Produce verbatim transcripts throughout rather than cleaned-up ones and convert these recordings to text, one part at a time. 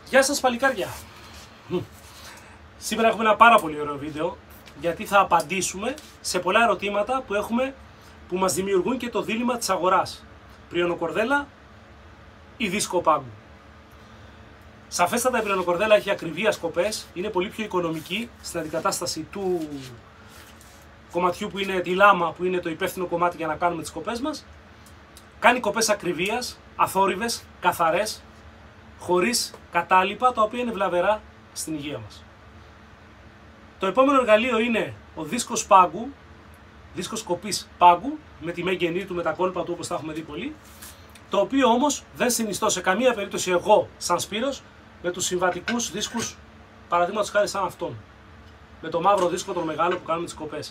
Γεια σας παλικάρια! Σήμερα έχουμε ένα πάρα πολύ ωραίο βίντεο, γιατί θα απαντήσουμε σε πολλά ερωτήματα που έχουμε, που μας δημιουργούν και το δίλημμα της αγοράς. Πριονοκορδέλα ή δίσκο πάγκου. Σαφέστατα η πριονοκορδέλα έχει ακριβία σκοπές, είναι πολύ πιο οικονομική στην αντικατάσταση του κομματιού που είναι τη λάμα, που είναι το υπεύθυνο κομμάτι για να κάνουμε τις κοπές μας. Κάνει κοπές ακριβίας, αθόρυβες, καθαρές, χωρίς κατάλοιπα, τα οποία είναι βλαβερά στην υγεία μας. Το επόμενο εργαλείο είναι ο δίσκος πάγκου, δίσκος κοπής πάγκου, με τη μέγενή του, με τα κόλπα του όπως τα έχουμε δει πολύ, το οποίο όμως δεν συνιστώ σε καμία περίπτωση εγώ σαν Σπύρος με τους συμβατικούς δίσκους, παραδείγματος χάρη σαν αυτόν, με το μαύρο δίσκο τον μεγάλο που κάνουμε τις κοπές.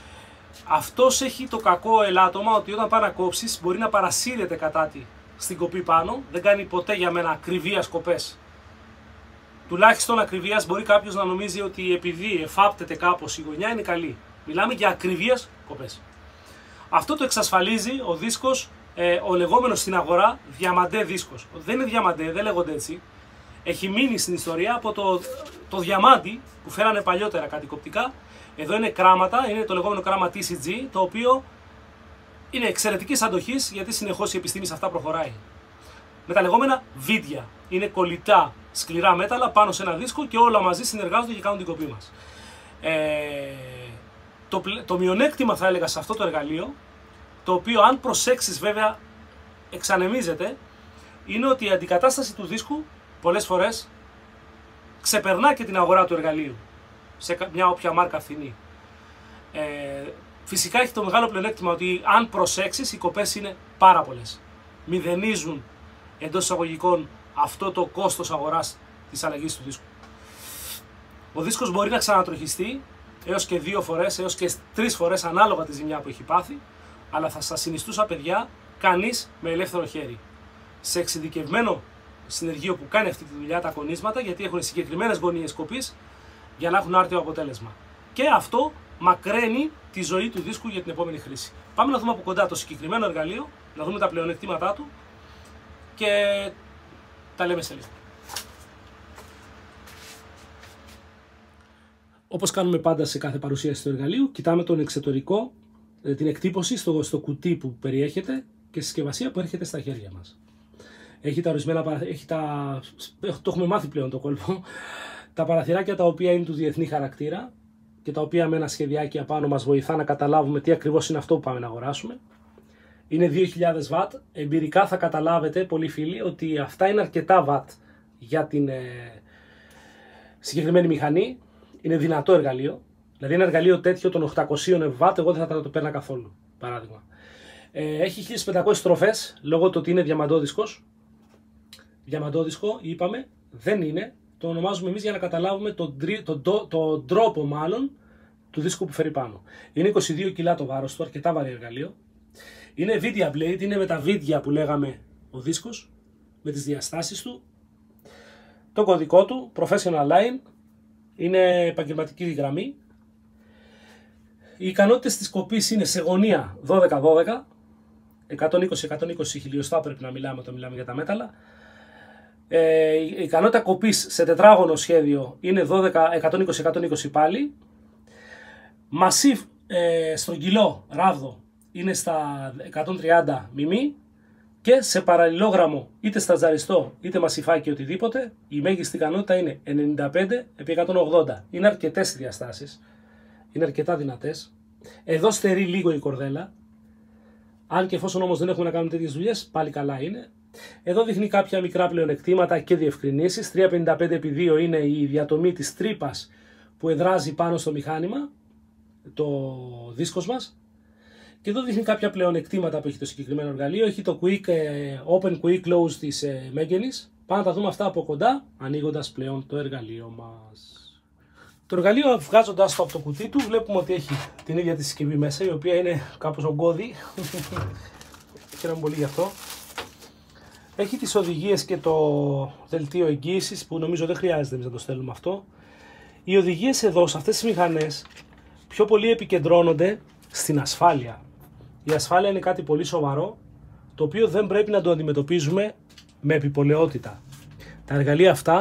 Αυτός έχει το κακό ελάττωμα ότι όταν πάει να κόψεις μπορεί να παρασύρεται κατά τη στην κοπή πάνω, δεν κάνει ποτέ για μένα ακριβίας κοπές. Τουλάχιστον ακριβίας μπορεί κάποιος να νομίζει ότι επειδή εφάπτεται κάπως η γωνιά είναι καλή. Μιλάμε για ακριβίας κοπές. Αυτό το εξασφαλίζει ο δίσκος, ε, ο λεγόμενος στην αγορά διαμαντέ δίσκος. Δεν είναι διαμαντέ, δεν λέγονται έτσι. Έχει μείνει στην ιστορία από το, το διαμάντι που φέρανε παλιότερα κάτι κοπτικά. Εδώ είναι κράματα, είναι το λεγόμενο κράμα τι σι τζι, το οποίο είναι εξαιρετικής αντοχής γιατί συνεχώς η επιστήμη σε αυτά προχωράει. Με τα λεγόμενα βίδια. Είναι κολλητά σκληρά μέταλλα πάνω σε ένα δίσκο και όλα μαζί συνεργάζονται και κάνουν την κοπή μας. Ε, το, το μειονέκτημα θα έλεγα σε αυτό το εργαλείο, το οποίο αν προσέξεις βέβαια εξανεμίζεται, είναι ότι η αντικατάσταση του δίσκου πολλές φορές ξεπερνά και την αγορά του εργαλείου σε μια όποια μάρκα φθηνή. Ε, φυσικά έχει το μεγάλο πλεονέκτημα ότι αν προσέξεις οι κοπές είναι πάρα πολλές. Μηδενίζουν εντός εισαγωγικών αυτό το κόστος αγοράς της αλλαγής του δίσκου. Ο δίσκος μπορεί να ξανατροχιστεί έως και δύο φορές, έως και τρεις φορές ανάλογα τη ζημιά που έχει πάθει, αλλά θα σας συνιστούσα παιδιά κανείς με ελεύθερο χέρι. Σε εξειδικευμένο συνεργείο που κάνει αυτή τη δουλειά τα κονίσματα, γιατί έχουν συγκεκριμένες γωνίες κοπής για να έχουν άρτιο αποτέλεσμα. Και αυτό μακραίνει τη ζωή του δίσκου για την επόμενη χρήση. Πάμε να δούμε από κοντά το συγκεκριμένο εργαλείο, να δούμε τα πλεονεκτήματά του και τα λέμε σε λίγο. Όπως κάνουμε πάντα σε κάθε παρουσίαση του εργαλείου, κοιτάμε τον εξωτερικό, την εκτύπωση στο, στο κουτί που περιέχεται και συσκευασία που έρχεται στα χέρια μας. Έχει τα ορισμένα, έχει τα, το έχουμε μάθει πλέον το κόλπο, τα παραθυράκια τα οποία είναι του διεθνή χαρακτήρα και τα οποία με ένα σχεδιάκι απάνω μας βοηθά να καταλάβουμε τι ακριβώς είναι αυτό που πάμε να αγοράσουμε. Είναι δύο χιλιάδες βατ, εμπειρικά θα καταλάβετε πολλοί φίλοι ότι αυτά είναι αρκετά βατ για την ε, συγκεκριμένη μηχανή. Είναι δυνατό εργαλείο, δηλαδή ένα εργαλείο τέτοιο των οκτακόσια βατ εγώ δεν θα το παίρνα καθόλου, παράδειγμα. Ε, έχει χίλιες πεντακόσιες στροφές λόγω του ότι είναι διαμαντόδισκος. Διαμαντόδισκο είπαμε, δεν είναι, το ονομάζουμε εμείς για να καταλάβουμε τον το, το, το τρόπο μάλλον του δίσκου που φέρει πάνω. Είναι είκοσι δύο κιλά το βάρος του, αρκετά βαρύ εργαλείο. Είναι Vidia Blade, είναι με τα βίδια που λέγαμε ο δίσκος, με τις διαστάσεις του. Το κωδικό του, Professional Line, είναι επαγγελματική γραμμή. Οι ικανότητες της κοπής είναι σε γωνία δώδεκα δώδεκα, εκατόν είκοσι με εκατόν είκοσι χιλιοστά πρέπει να μιλάμε όταν μιλάμε για τα μέταλλα. Ε, η ικανότητα κοπής σε τετράγωνο σχέδιο είναι εκατόν είκοσι με εκατόν είκοσι πάλι. Massive ε, στρογγυλό ράβδο είναι στα εκατόν τριάντα μιμί και σε παραλληλόγραμμο είτε στατζαριστό είτε μασιφάκι οτιδήποτε η μέγιστη ικανότητα είναι ενενήντα πέντε επί εκατόν ογδόντα. Είναι αρκετές οι διαστάσεις, είναι αρκετά δυνατές. Εδώ στερεί λίγο η κορδέλα, αν και εφόσον όμως δεν έχουμε να κάνουμε τέτοιες δουλειές πάλι καλά είναι. Εδώ δείχνει κάποια μικρά πλεονεκτήματα και διευκρινήσεις. τριακόσια πενήντα πέντε επί δύο είναι η διατομή της τρύπας που εδράζει πάνω στο μηχάνημα, το δίσκος μας. Και εδώ δείχνει κάποια πλεονεκτήματα που έχει το συγκεκριμένο εργαλείο. Έχει το quick, open quick close της μέγενης. Πάμε να τα δούμε αυτά από κοντά, ανοίγοντας πλέον το εργαλείο μας. Το εργαλείο, βγάζοντας το από το κουτί του, βλέπουμε ότι έχει την ίδια τη συσκευή μέσα, η οποία είναι κάπως ογκώδη. Χαίρομαι πολύ γι' αυτό. Έχει τις οδηγίες και το δελτίο εγγύησης που νομίζω δεν χρειάζεται εμείς να το στέλνουμε αυτό. Οι οδηγίες εδώ, σε αυτές τις μηχανές, πιο πολύ επικεντρώνονται στην ασφάλεια. Η ασφάλεια είναι κάτι πολύ σοβαρό, το οποίο δεν πρέπει να το αντιμετωπίζουμε με επιπολαιότητα. Τα εργαλεία αυτά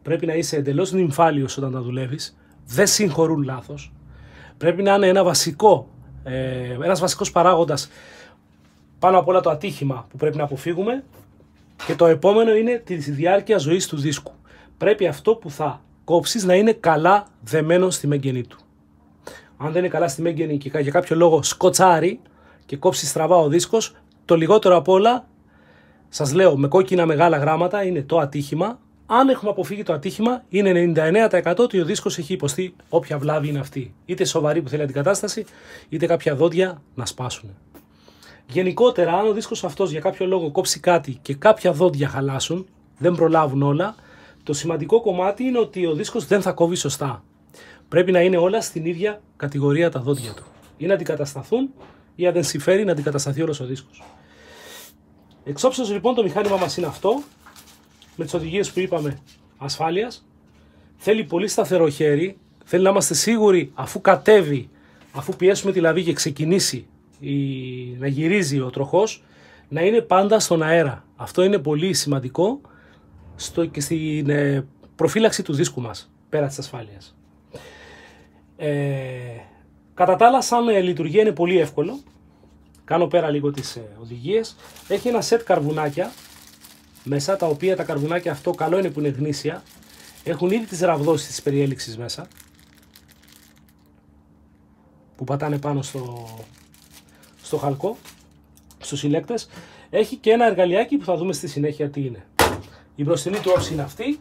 πρέπει να είσαι εντελώς νυμφάλιος όταν τα δουλεύεις, δεν συγχωρούν λάθος. Πρέπει να είναι ένα βασικό, ε, ένας βασικός παράγοντας πάνω απ' όλα το ατύχημα που πρέπει να αποφύγουμε, και το επόμενο είναι τη διάρκεια ζωής του δίσκου. Πρέπει αυτό που θα κόψεις να είναι καλά δεμένο στη μέγενη του. Αν δεν είναι καλά στη μέγενη και για κάποιο λόγο σκοτσάρει και κόψει στραβά ο δίσκος, το λιγότερο απ' όλα, σας λέω με κόκκινα μεγάλα γράμματα, είναι το ατύχημα. Αν έχουμε αποφύγει το ατύχημα, είναι ενενήντα εννέα τοις εκατό ότι ο δίσκος έχει υποστεί όποια βλάβη είναι αυτή. Είτε σοβαρή που θέλει αντικατάσταση, είτε κάποια δόντια να σπάσουν. Γενικότερα, αν ο δίσκος αυτός για κάποιο λόγο κόψει κάτι και κάποια δόντια χαλάσουν, δεν προλάβουν όλα, το σημαντικό κομμάτι είναι ότι ο δίσκος δεν θα κόβει σωστά. Πρέπει να είναι όλα στην ίδια κατηγορία τα δόντια του. Ή να αντικατασταθούν, ή αν δεν συμφέρει να αντικατασταθεί όλος ο δίσκος. Εξόψεως λοιπόν το μηχάνημα μας είναι αυτό, με τις οδηγίες που είπαμε ασφάλειας. Θέλει πολύ σταθερό χέρι, θέλει να είμαστε σίγουροι αφού κατέβει, αφού πιέσουμε τη λαβή και ξεκινήσει η... να γυρίζει ο τροχός, να είναι πάντα στον αέρα. Αυτό είναι πολύ σημαντικό στο... και στην ε, προφύλαξη του δίσκου μας, πέρα της ασφάλειας. Ε, κατά τα άλλα, σαν ε, λειτουργία είναι πολύ εύκολο. Κάνω πέρα λίγο τις ε, οδηγίες. Έχει ένα σετ καρβουνάκια μέσα, τα οποία τα καρβουνάκια αυτό καλό είναι που είναι γνήσια. Έχουν ήδη τις ραβδόσεις της περιέλιξης μέσα, που πατάνε πάνω στο, στο χαλκό, στους συλλέκτες. Έχει και ένα εργαλειάκι που θα δούμε στη συνέχεια τι είναι. Η μπροστινή του όψη είναι αυτή.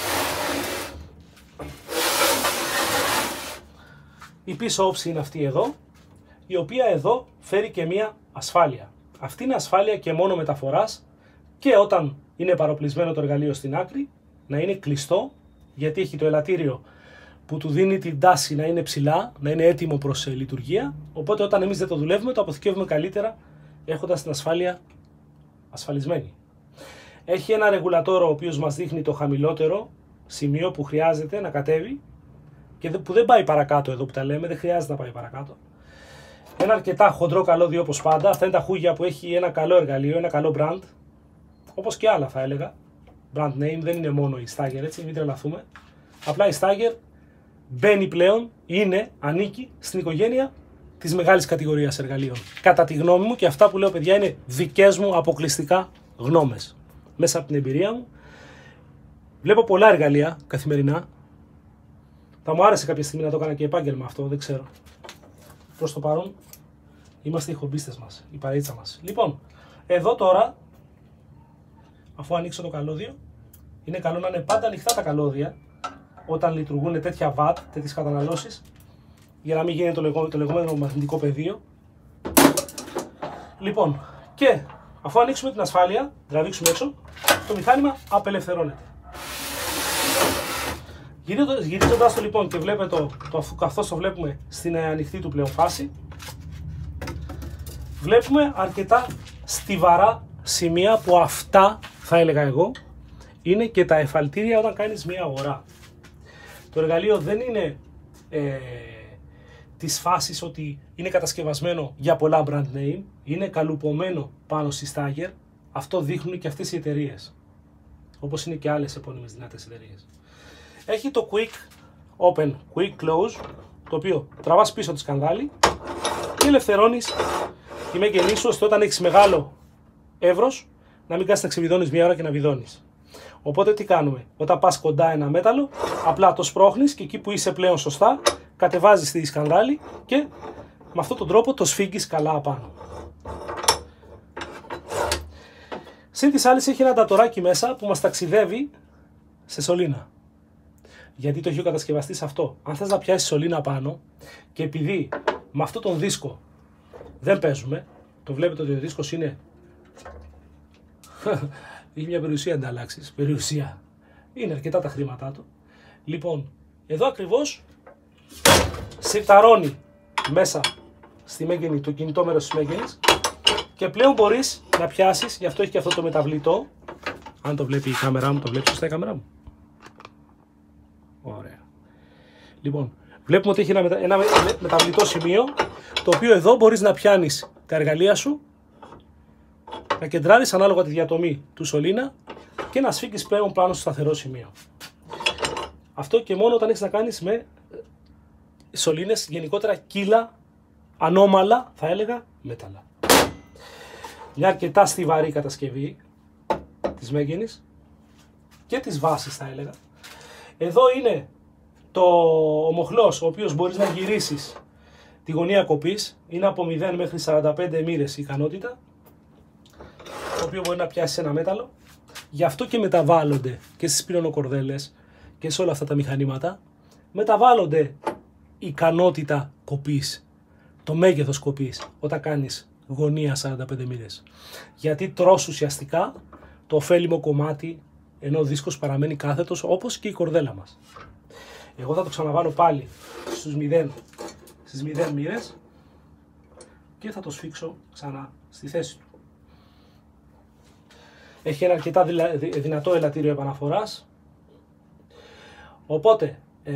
Η πίσω όψη είναι αυτή εδώ, η οποία εδώ φέρει και μία ασφάλεια. Αυτή είναι ασφάλεια και μόνο μεταφοράς, και όταν είναι παροπλισμένο το εργαλείο στην άκρη, να είναι κλειστό, γιατί έχει το ελαττήριο που του δίνει την τάση να είναι ψηλά, να είναι έτοιμο προς λειτουργία. Οπότε όταν εμείς δεν το δουλεύουμε, το αποθηκεύουμε καλύτερα, έχοντας την ασφάλεια ασφαλισμένη. Έχει ένα ρεγουλατόρο ο οποίος μας δείχνει το χαμηλότερο σημείο που χρειάζεται να κατέβει και που δεν πάει παρακάτω, εδώ που τα λέμε, δεν χρειάζεται να πάει παρακάτω. Ένα αρκετά χοντρό καλώδιο όπως πάντα. Αυτά είναι τα χούγια που έχει ένα καλό εργαλείο, ένα καλό brand. Όπως και άλλα θα έλεγα. Brand name, δεν είναι μόνο η Steiger, έτσι, μην τρελαθούμε. Απλά η Steiger μπαίνει πλέον, είναι, ανήκει στην οικογένεια της μεγάλης κατηγορίας εργαλείων. Κατά τη γνώμη μου, και αυτά που λέω παιδιά είναι δικές μου αποκλειστικά γνώμες. Μέσα από την εμπειρία μου, βλέπω πολλά εργαλεία καθημερινά. Θα μου άρεσε κάποια στιγμή να το έκανα και επάγγελμα αυτό, δεν ξέρω. Προς το παρόν, είμαστε οι χομπίστες μας, η παρείτσα μας. Λοιπόν, εδώ τώρα, αφού ανοίξω το καλώδιο, είναι καλό να είναι πάντα ανοιχτά τα καλώδια όταν λειτουργούν τέτοια βατ, τέτοιες καταναλώσεις, για να μην γίνει το λεγόμενο, το λεγόμενο μαγνητικό πεδίο. Λοιπόν, και αφού ανοίξουμε την ασφάλεια, τραβήξουμε έξω, το μηχάνημα απελευθερώνεται. Γυρίζοντας το λοιπόν και βλέπετε το, το, καθώς το βλέπουμε στην ανοιχτή του πλέον φάση, βλέπουμε αρκετά στιβαρά σημεία που αυτά, θα έλεγα εγώ, είναι και τα εφαλτήρια όταν κάνεις μια αγορά. Το εργαλείο δεν είναι ε, της φάσης ότι είναι κατασκευασμένο για πολλά brand name, είναι καλουπωμένο πάνω στη Steiger. Αυτό δείχνουν και αυτές οι εταιρείες, όπως είναι και άλλες επώνυμες δυνατές εταιρείες. Έχει το Quick Open, Quick Close, το οποίο τραβάς πίσω τη σκανδάλη και ελευθερώνεις τη μέγενή σου, ώστε όταν έχεις μεγάλο εύρος να μην κάτσεις να ξεβιδώνεις μια ώρα και να βιδώνεις. Οπότε τι κάνουμε? Όταν πας κοντά ένα μέταλλο, απλά το σπρώχνεις και εκεί που είσαι πλέον σωστά, κατεβάζεις τη σκανδάλη και με αυτόν τον τρόπο το σφίγγεις καλά απάνω. Συν της άλλης έχει ένα ντατοράκι μέσα που μας ταξιδεύει σε σωλήνα. Γιατί το έχει ο κατασκευαστής αυτό. Αν θες να πιάσεις σωλήνα πάνω, και επειδή με αυτόν τον δίσκο δεν παίζουμε, το βλέπετε ότι ο δίσκος είναι έχει μια περιουσία ανταλλάξεις, περιουσία. Είναι αρκετά τα χρήματά του. Λοιπόν, εδώ ακριβώς σιρταρώνει μέσα στη μέγενη, το κινητό μέρος της μέγενης, και πλέον μπορείς να πιάσεις, γι' αυτό έχει και αυτό το μεταβλητό. Αν το βλέπει η κάμερά μου, το βλέπει σωστά η κάμερά μου? Ωραία. Λοιπόν, βλέπουμε ότι έχει ένα, μετα... ένα μεταβλητό σημείο, το οποίο εδώ μπορείς να πιάνεις τα εργαλεία σου, να κεντράρεις ανάλογα τη διατομή του σωλήνα και να σφίγγεις πλέον πάνω στο σταθερό σημείο. Αυτό και μόνο όταν έχεις να κάνεις με σωλήνες, γενικότερα κύλα, ανώμαλα, θα έλεγα, μέταλλα. Μια αρκετά στιβαρή κατασκευή της μέγενης και της βάσης, θα έλεγα. Εδώ είναι το ο μοχλός, ο οποίος μπορείς να γυρίσεις τη γωνία κοπής. Είναι από μηδέν μέχρι σαράντα πέντε μοίρες η ικανότητα, το οποίο μπορεί να πιάσει ένα μέταλλο. Γι' αυτό και μεταβάλλονται και στις πυρονοκορδέλες και σε όλα αυτά τα μηχανήματα. Μεταβάλλονται η ικανότητα κοπής, το μέγεθος κοπής, όταν κάνεις γωνία σαράντα πέντε μοίρες. Γιατί τρως ουσιαστικά το ωφέλιμο κομμάτι, ενώ ο δίσκος παραμένει κάθετος, όπως και η κορδέλα μας. Εγώ θα το ξαναβάλω πάλι στους μηδέν, στις μηδέν μοίρες και θα το σφίξω ξανά στη θέση του. Έχει ένα αρκετά δυνατό ελαττήριο επαναφοράς. Οπότε, ε,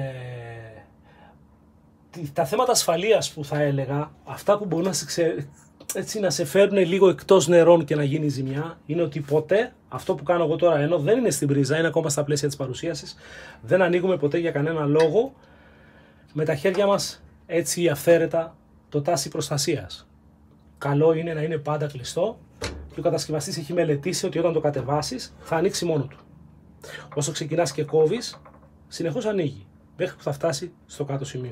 τα θέματα ασφαλείας που θα έλεγα, αυτά που μπορούν να σε, ξε, έτσι, να σε φέρουν λίγο εκτός νερών και να γίνει ζημιά, είναι ότι ποτέ, αυτό που κάνω εγώ τώρα, ενώ δεν είναι στην πρίζα, είναι ακόμα στα πλαίσια της παρουσίασης, δεν ανοίγουμε ποτέ για κανένα λόγο με τα χέρια μας έτσι αυθαίρετα το τάσι προστασίας. Καλό είναι να είναι πάντα κλειστό και ο κατασκευαστής έχει μελετήσει ότι όταν το κατεβάσεις θα ανοίξει μόνο του. Όσο ξεκινάς και κόβεις, συνεχώς ανοίγει, μέχρι που θα φτάσει στο κάτω σημείο.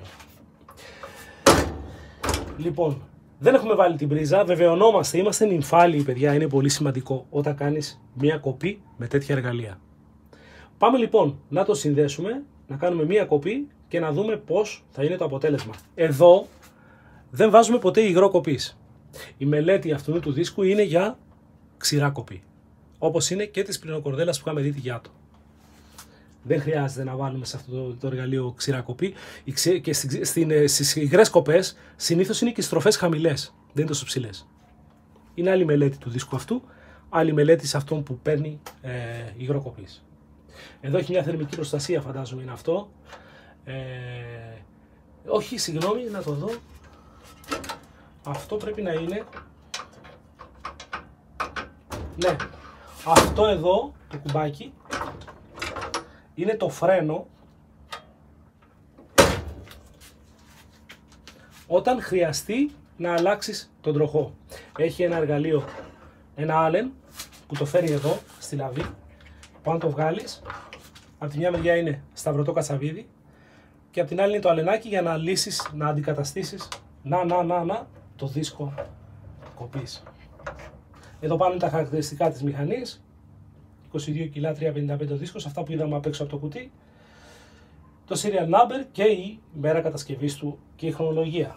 Λοιπόν, δεν έχουμε βάλει την πρίζα, βεβαιωνόμαστε, είμαστε νυμφάλιοι παιδιά, είναι πολύ σημαντικό όταν κάνεις μία κοπή με τέτοια εργαλεία. Πάμε λοιπόν να το συνδέσουμε, να κάνουμε μία κοπή και να δούμε πώς θα είναι το αποτέλεσμα. Εδώ δεν βάζουμε ποτέ υγρό κοπής. Η μελέτη αυτού του δίσκου είναι για ξηρά κοπή, όπως είναι και της πυρηνοκορδέλας που είχαμε δει τη Γιάτο. Δεν χρειάζεται να βάλουμε σε αυτό το, το εργαλείο ξηρά κοπή. Και στις υγρές κοπές συνήθως είναι και οι στροφές χαμηλές, δεν είναι τόσο ψηλές. Είναι άλλη μελέτη του δίσκου αυτού, άλλη μελέτη σε αυτόν που παίρνει ε, υγρό κοπής. Εδώ έχει μια θερμική προστασία, φαντάζομαι είναι αυτό. Ε, όχι, συγγνώμη, να το δω. Αυτό πρέπει να είναι... Ναι, αυτό εδώ, το κουμπάκι, είναι το φρένο όταν χρειαστεί να αλλάξεις τον τροχό. Έχει ένα εργαλείο, ένα άλεν που το φέρει εδώ στη λαβή. Πάνω το βγάλεις, από τη μια μεριά είναι σταυρωτό κατσαβίδι και από την άλλη είναι το αλενάκι για να λύσεις, να αντικαταστήσεις να, να, να, να, το δίσκο κοπής. Εδώ πάνω είναι τα χαρακτηριστικά της μηχανής. είκοσι δύο κιλά, τριακόσια πενήντα πέντε ο δίσκος, αυτά που είδαμε απ' έξω από το κουτί. Το serial number και η μέρα κατασκευής του και η χρονολογία.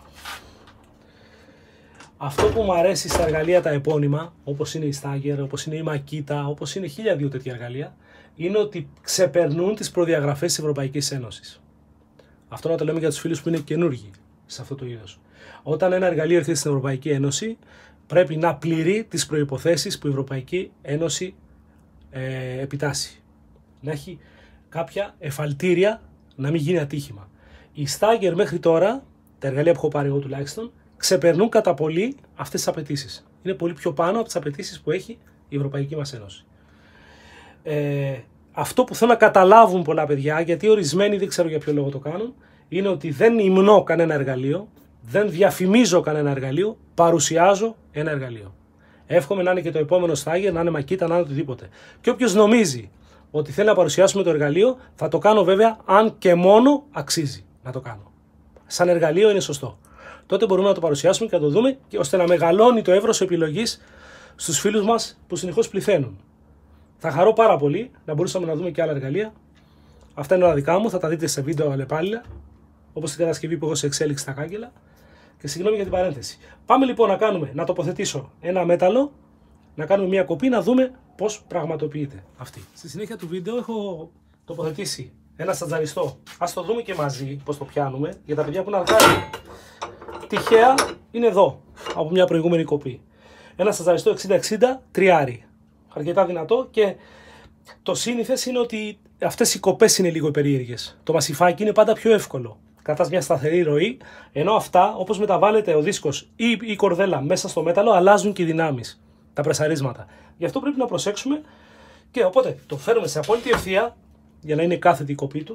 Αυτό που μου αρέσει στα εργαλεία τα επώνυμα, όπως είναι η Stagger, όπως είναι η Makita, όπως είναι χίλια δύο τέτοια εργαλεία, είναι ότι ξεπερνούν τις προδιαγραφές της Ευρωπαϊκής Ένωσης. Αυτό να το λέμε για τους φίλους που είναι καινούργοι σε αυτό το είδος. Όταν ένα εργαλείο έρθει στην Ευρωπαϊκή Ένωση, πρέπει να πληρεί τις προϋποθέσεις που η Ευρωπαϊκή Ένωση ε, επιτάσσει. Να έχει κάποια εφαλτήρια, να μην γίνει ατύχημα. Η Stagger μέχρι τώρα, τα εργαλεία που έχω πάρει εγώ τουλάχιστον, ξεπερνούν κατά πολύ αυτές τις απαιτήσεις. Είναι πολύ πιο πάνω από τις απαιτήσεις που έχει η Ευρωπαϊκή μας Ένωση. Ε, αυτό που θέλω να καταλάβουν πολλά παιδιά, γιατί ορισμένοι δεν ξέρω για ποιο λόγο το κάνουν, είναι ότι δεν υμνώ κανένα εργαλείο, δεν διαφημίζω κανένα εργαλείο, παρουσιάζω ένα εργαλείο. Εύχομαι να είναι και το επόμενο Stagger, να είναι Makita, να είναι οτιδήποτε. Και όποιος νομίζει ότι θέλει να παρουσιάσουμε το εργαλείο, θα το κάνω βέβαια αν και μόνο αξίζει να το κάνω. Σαν εργαλείο είναι σωστό. Τότε μπορούμε να το παρουσιάσουμε και να το δούμε, και ώστε να μεγαλώνει το εύρος επιλογής στους φίλους μας που συνεχώς πληθαίνουν. Θα χαρώ πάρα πολύ να μπορούσαμε να δούμε και άλλα εργαλεία. Αυτά είναι όλα δικά μου, θα τα δείτε σε βίντεο αλλεπάλληλα, όπως την κατασκευή που έχω σε εξέλιξη στα κάγκελα. Και συγγνώμη για την παρένθεση. Πάμε λοιπόν να κάνουμε, να τοποθετήσω ένα μέταλλο, να κάνουμε μια κοπή, να δούμε πώς πραγματοποιείται αυτή. Στη συνέχεια του βίντεο έχω τοποθετήσει ένα σατζαριστό. Ας το δούμε και μαζί πώς το πιάνουμε, για τα παιδιά που είναι αργά. Τυχαία είναι εδώ, από μια προηγούμενη κοπή. Ένα σατζαριστό εξήντα εξήντα τριάρι. Αρκετά δυνατό, και το σύνηθες είναι ότι αυτές οι κοπές είναι λίγο περίεργες. Το μασιφάκι είναι πάντα πιο εύκολο. Κρατάς μια σταθερή ροή, ενώ αυτά, όπως μεταβάλλεται ο δίσκος ή η κορδέλα μέσα στο μέταλλο, αλλάζουν και οι δυνάμεις, τα πρεσαρίσματα. Γι' αυτό πρέπει να προσέξουμε, και οπότε το φέρουμε σε απόλυτη ευθεία για να είναι κάθετη η κοπή του,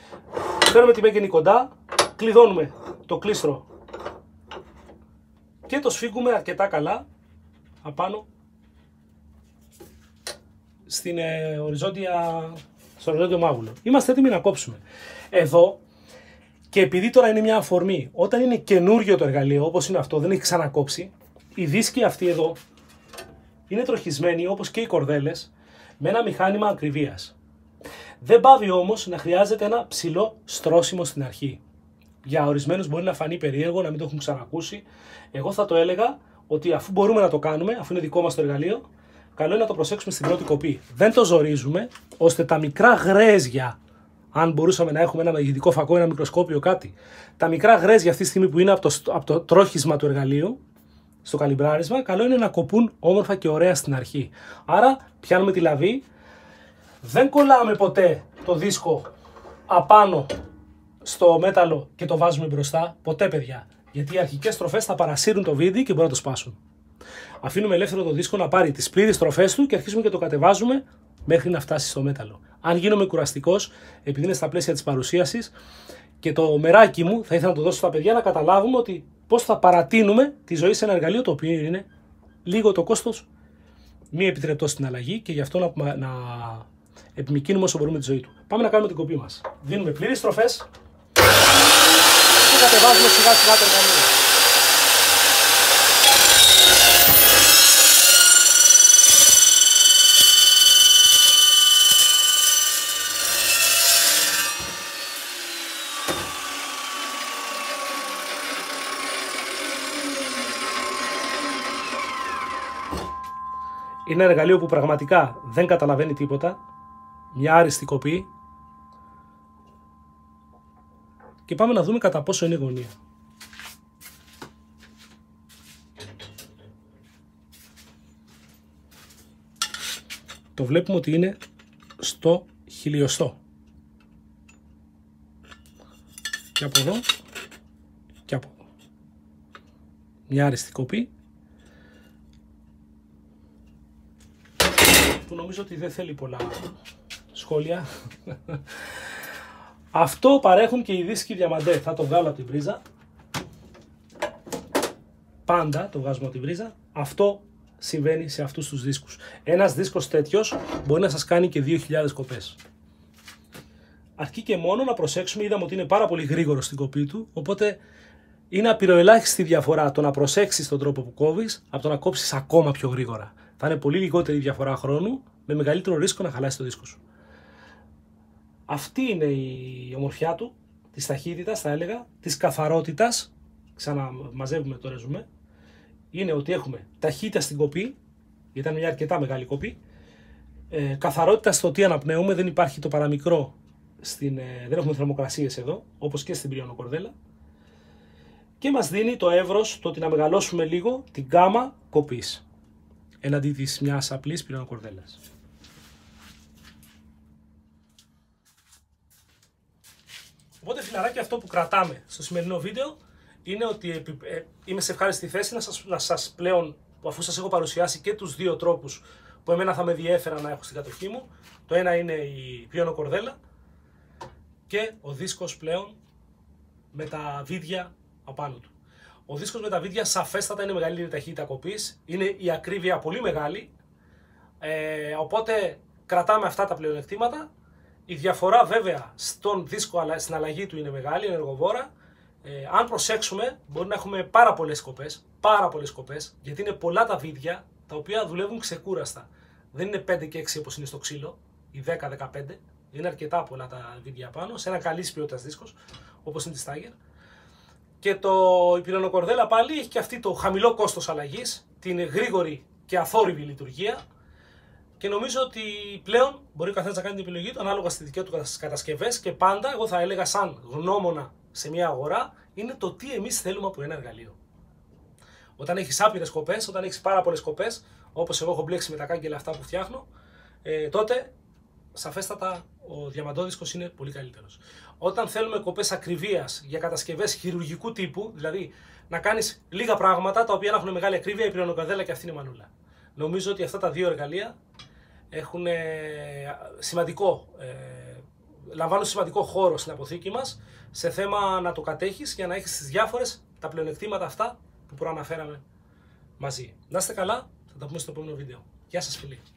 Φέρνουμε τη μέγενη κοντά, κλειδώνουμε το κλίστρο και το σφίγγουμε αρκετά καλά απάνω στην ε, οριζόντια, στο οριζόντιο μάγουλο. Είμαστε έτοιμοι να κόψουμε. Εδώ, και επειδή τώρα είναι μια αφορμή, όταν είναι καινούριο το εργαλείο, όπως είναι αυτό, δεν έχει ξανακόψει, οι δίσκοι αυτοί εδώ είναι τροχισμένοι, όπως και οι κορδέλες, με ένα μηχάνημα ακριβίας. Δεν πάβει όμως να χρειάζεται ένα ψηλό στρώσιμο στην αρχή. Για ορισμένους μπορεί να φανεί περίεργο, να μην το έχουν ξανακούσει. Εγώ θα το έλεγα ότι αφού μπορούμε να το κάνουμε, αφού είναι δικό μας το εργαλείο, καλό είναι να το προσέξουμε στην πρώτη κοπή. Δεν το ζορίζουμε, ώστε τα μικρά γρέζια, αν μπορούσαμε να έχουμε ένα μαγνητικό φακό, ένα μικροσκόπιο, κάτι, τα μικρά γρέζια αυτή τη στιγμή που είναι από το, από το τρόχισμα του εργαλείου, στο καλυμπράρισμα, καλό είναι να κοπούν όμορφα και ωραία στην αρχή. Άρα πιάνουμε τη λαβή, δεν κολλάμε ποτέ το δίσκο απάνω στο μέταλλο και το βάζουμε μπροστά, ποτέ παιδιά, γιατί οι αρχικές στροφές θα παρασύρουν το βίδι και μπορούν να το σπάσουν. Αφήνουμε ελεύθερο το δίσκο να πάρει τις πλήρες στροφές του και αρχίζουμε και το κατεβάζουμε μέχρι να φτάσει στο μέταλλο. Αν γίνομαι κουραστικός, επειδή είναι στα πλαίσια της παρουσίασης, και το μεράκι μου θα ήθελα να το δώσω στα παιδιά να καταλάβουμε ότι πώς θα παρατείνουμε τη ζωή σε ένα εργαλείο το οποίο είναι λίγο το κόστος μη επιτρεπτό στην αλλαγή και γι' αυτό να, να επιμικρύνουμε όσο μπορούμε τη ζωή του. Πάμε να κάνουμε την κοπή μας. Δίνουμε πλήρες στροφές και κατεβάζουμε σιγά σιγά το εργαλείο. Είναι ένα εργαλείο που πραγματικά δεν καταλαβαίνει τίποτα. Μια άριστη κοπή. Και πάμε να δούμε κατά πόσο είναι γωνία. Το βλέπουμε ότι είναι στο χιλιοστό. Και από εδώ και από εδώ. Μια άριστη κοπή. Που νομίζω ότι δεν θέλει πολλά σχόλια. Αυτό παρέχουν και οι δίσκοι διαμαντέ. Θα το βγάλω από την πρίζα. Πάντα το βγάζουμε από την πρίζα. Αυτό συμβαίνει σε αυτούς τους δίσκους. Ένας δίσκος τέτοιος μπορεί να σας κάνει και δύο χιλιάδες κοπές. Αρκεί και μόνο να προσέξουμε, είδαμε ότι είναι πάρα πολύ γρήγορο στην κοπή του, οπότε είναι απειροελάχιστη διαφορά το να προσέξεις τον τρόπο που κόβεις από το να κόψεις ακόμα πιο γρήγορα. Θα είναι πολύ λιγότερη διαφορά χρόνου, με μεγαλύτερο ρίσκο να χαλάσει το δίσκο σου. Αυτή είναι η ομορφιά του, της ταχύτητας θα έλεγα, της καθαρότητας, ξαναμαζεύουμε το ρεζουμέ, είναι ότι έχουμε ταχύτητα στην κοπή, γιατί ήταν μια αρκετά μεγάλη κοπή, ε, καθαρότητα στο τι αναπνέουμε, δεν υπάρχει το παραμικρό, στην, ε, δεν έχουμε θερμοκρασίες εδώ, όπως και στην πριονοκορδέλα, και μας δίνει το εύρος, το ότι να μεγαλώσουμε λίγο την γκάμα κοπής, εναντί της μιας απλής πυρηνοκορδέλας. Οπότε φιλαράκι, αυτό που κρατάμε στο σημερινό βίντεο είναι ότι ε, είμαι σε ευχάριστη θέση να σας, να σας πλέον, αφού σας έχω παρουσιάσει και τους δύο τρόπους που εμένα θα με διέφερα να έχω στην κατοχή μου. Το ένα είναι η πριονοκορδέλα και ο δίσκος πλέον με τα βίδια απάνω του. Ο δίσκος με τα βίδια σαφέστατα είναι μεγαλύτερη ταχύτητα κοπής, είναι η ακρίβεια πολύ μεγάλη, ε, οπότε κρατάμε αυτά τα πλεονεκτήματα. Η διαφορά βέβαια στον δίσκο, αλλά στην αλλαγή του είναι μεγάλη, ενεργοβόρα. Ε, αν προσέξουμε μπορεί να έχουμε πάρα πολλές κοπές, πάρα πολλές κοπές, γιατί είναι πολλά τα βίδια τα οποία δουλεύουν ξεκούραστα. Δεν είναι πέντε και έξι όπως είναι στο ξύλο, ή δέκα δεκαπέντε, είναι αρκετά πολλά τα βίδια πάνω, σε ένα καλής ποιότητας δίσκος, όπως είναι τη Steiger. Και το, η πυρηνοκορδέλα πάλι έχει και αυτή το χαμηλό κόστος αλλαγής, την γρήγορη και αθόρυβη λειτουργία και νομίζω ότι πλέον μπορεί ο καθένας να κάνει την επιλογή του ανάλογα στη δική του κατασκευές και πάντα, εγώ θα έλεγα σαν γνώμονα σε μια αγορά, είναι το τι εμείς θέλουμε από ένα εργαλείο. Όταν έχεις άπειρες κοπές, όταν έχεις πάρα πολλές κοπές, όπως εγώ έχω μπλέξει με τα κάγκελα αυτά που φτιάχνω, ε, τότε σαφέστατα ο διαμαντόδισκος είναι πολύ καλύτερος. Όταν θέλουμε κοπές ακριβίας για κατασκευές χειρουργικού τύπου, δηλαδή να κάνεις λίγα πράγματα τα οποία να έχουν μεγάλη ακρίβεια, η πυρηνοκορδέλα και αυτή είναι η μανούλα. Νομίζω ότι αυτά τα δύο εργαλεία έχουν σημαντικό ε, λαμβάνουν σημαντικό χώρο στην αποθήκη μας, σε θέμα να το κατέχεις για να έχεις τις διάφορες τα πλεονεκτήματα αυτά που προαναφέραμε μαζί. Να είστε καλά, θα τα πούμε στο επόμενο βίντεο. Γεια σας φίλοι.